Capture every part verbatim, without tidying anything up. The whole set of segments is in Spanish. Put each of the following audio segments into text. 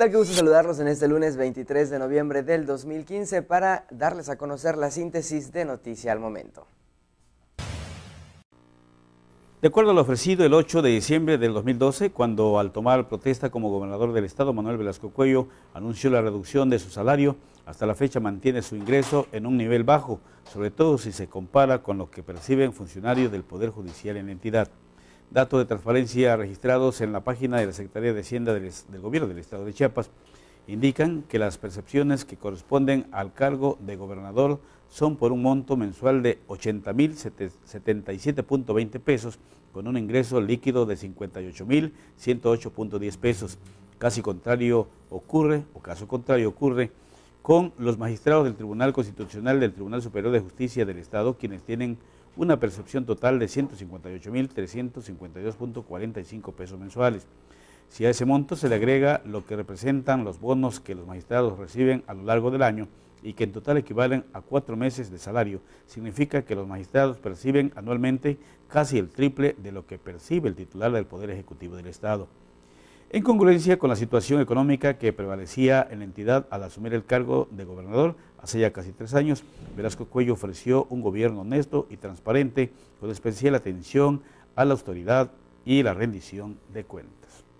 tal? Qué gusto saludarlos en este lunes veintitrés de noviembre del dos mil quince para darles a conocer la síntesis de Noticia al Momento. De acuerdo a lo ofrecido el ocho de diciembre del dos mil doce, cuando al tomar protesta como gobernador del estado, Manuel Velasco Cuello anunció la reducción de su salario, hasta la fecha mantiene su ingreso en un nivel bajo, sobre todo si se compara con lo que perciben funcionarios del Poder Judicial en la entidad. Datos de transparencia registrados en la página de la Secretaría de Hacienda del, del Gobierno del Estado de Chiapas indican que las percepciones que corresponden al cargo de gobernador son por un monto mensual de ochenta mil setenta y siete punto veinte pesos, con un ingreso líquido de cincuenta y ocho mil ciento ocho punto diez pesos. Casi contrario ocurre, o caso contrario ocurre, con los magistrados del Tribunal Constitucional del Tribunal Superior de Justicia del Estado, quienes tienen una percepción total de ciento cincuenta y ocho mil trescientos cincuenta y dos punto cuarenta y cinco pesos mensuales. Si a ese monto se le agrega lo que representan los bonos que los magistrados reciben a lo largo del año y que en total equivalen a cuatro meses de salario, significa que los magistrados perciben anualmente casi el triple de lo que percibe el titular del Poder Ejecutivo del Estado. En congruencia con la situación económica que prevalecía en la entidad al asumir el cargo de gobernador hace ya casi tres años, Velasco Cuello ofreció un gobierno honesto y transparente con especial atención a la autoridad y la rendición de cuentas.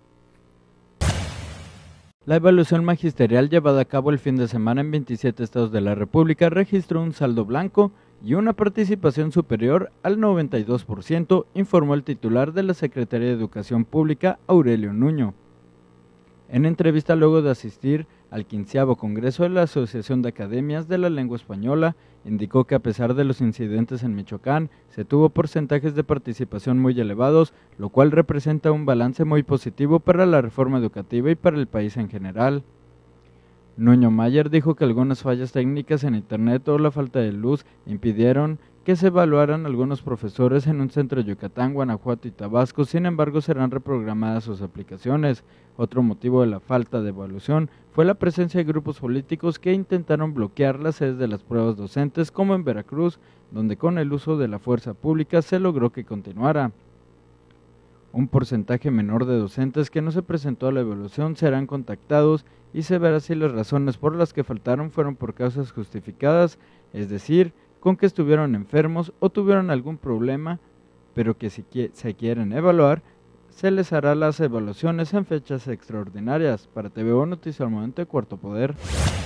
La evaluación magisterial llevada a cabo el fin de semana en veintisiete estados de la República registró un saldo blanco y una participación superior al noventa y dos por ciento, informó el titular de la Secretaría de Educación Pública, Aurelio Nuño. En entrevista luego de asistir al quinceavo Congreso de la Asociación de Academias de la Lengua Española, indicó que a pesar de los incidentes en Michoacán, se tuvo porcentajes de participación muy elevados, lo cual representa un balance muy positivo para la reforma educativa y para el país en general. Nuño Mayer dijo que algunas fallas técnicas en internet o la falta de luz impidieron que se evaluaran algunos profesores en un centro de Yucatán, Guanajuato y Tabasco, sin embargo serán reprogramadas sus aplicaciones. Otro motivo de la falta de evaluación fue la presencia de grupos políticos que intentaron bloquear las sedes de las pruebas docentes, como en Veracruz, donde con el uso de la fuerza pública se logró que continuara. Un porcentaje menor de docentes que no se presentó a la evaluación serán contactados y se verá si las razones por las que faltaron fueron por causas justificadas, es decir, con que estuvieron enfermos o tuvieron algún problema, pero que si se quieren evaluar, se les hará las evaluaciones en fechas extraordinarias. Para T V O Noticias al Momento de Cuarto Poder.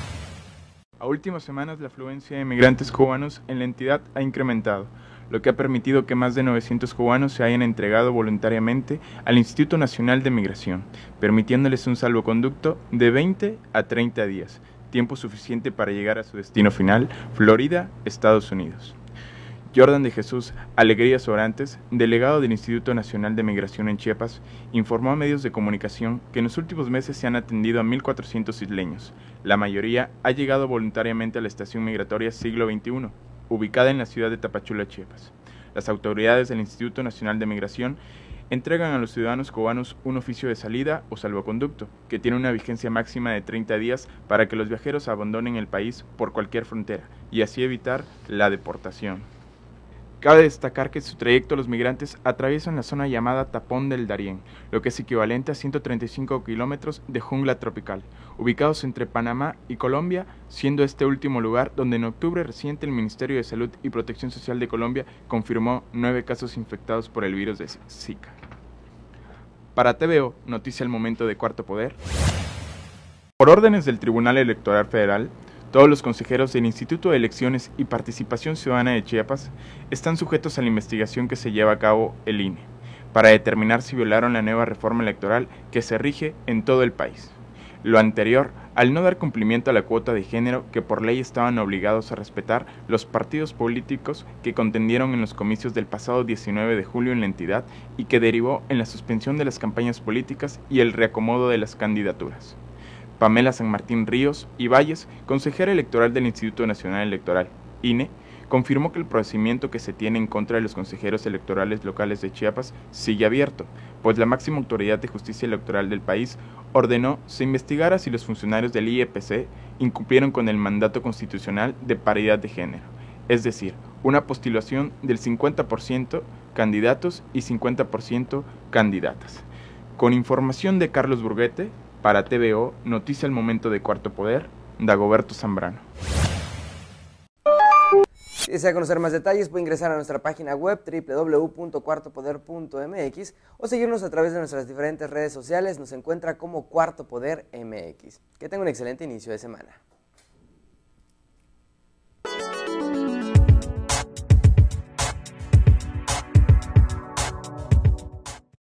A últimas semanas, la afluencia de migrantes cubanos en la entidad ha incrementado, lo que ha permitido que más de novecientos cubanos se hayan entregado voluntariamente al Instituto Nacional de Migración, permitiéndoles un salvoconducto de veinte a treinta días, tiempo suficiente para llegar a su destino final, Florida, Estados Unidos. Jordan de Jesús Alegrías Orantes, delegado del Instituto Nacional de Migración en Chiapas, informó a medios de comunicación que en los últimos meses se han atendido a mil cuatrocientos isleños. La mayoría ha llegado voluntariamente a la estación migratoria Siglo veintiuno, ubicada en la ciudad de Tapachula, Chiapas. Las autoridades del Instituto Nacional de Migración entregan a los ciudadanos cubanos un oficio de salida o salvoconducto, que tiene una vigencia máxima de treinta días para que los viajeros abandonen el país por cualquier frontera y así evitar la deportación. Cabe destacar que en su trayecto los migrantes atraviesan la zona llamada Tapón del Darién, lo que es equivalente a ciento treinta y cinco kilómetros de jungla tropical, ubicados entre Panamá y Colombia, siendo este último lugar donde en octubre reciente el Ministerio de Salud y Protección Social de Colombia confirmó nueve casos infectados por el virus de Zika. Para T V O, Noticia al Momento de Cuarto Poder. Por órdenes del Tribunal Electoral Federal, todos los consejeros del Instituto de Elecciones y Participación Ciudadana de Chiapas están sujetos a la investigación que se lleva a cabo el I N E, para determinar si violaron la nueva reforma electoral que se rige en todo el país. Lo anterior, al no dar cumplimiento a la cuota de género que por ley estaban obligados a respetar los partidos políticos que contendieron en los comicios del pasado diecinueve de julio en la entidad y que derivó en la suspensión de las campañas políticas y el reacomodo de las candidaturas. Pamela San Martín Ríos y Valles, consejera electoral del Instituto Nacional Electoral, I N E, confirmó que el procedimiento que se tiene en contra de los consejeros electorales locales de Chiapas sigue abierto, pues la máxima autoridad de justicia electoral del país ordenó se investigara si los funcionarios del I E P C incumplieron con el mandato constitucional de paridad de género, es decir, una postulación del cincuenta por ciento candidatos y cincuenta por ciento candidatas. Con información de Carlos Burguete, Para T V O, Noticia al Momento de Cuarto Poder, Dagoberto Zambrano. Si desea conocer más detalles, puede ingresar a nuestra página web doble u doble u doble u punto cuarto poder punto m x o seguirnos a través de nuestras diferentes redes sociales. Nos encuentra como Cuarto Poder M X. Que tenga un excelente inicio de semana.